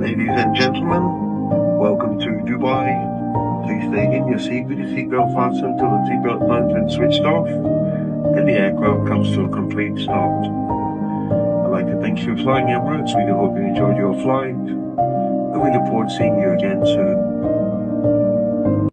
Ladies and gentlemen, welcome to Dubai. Please stay in your seat with your seatbelt fastened until the seatbelt line's been switched off and the aircraft comes to a complete stop. I'd like to thank you for flying Emirates. We do hope you enjoyed your flight, and we look forward to seeing you again soon.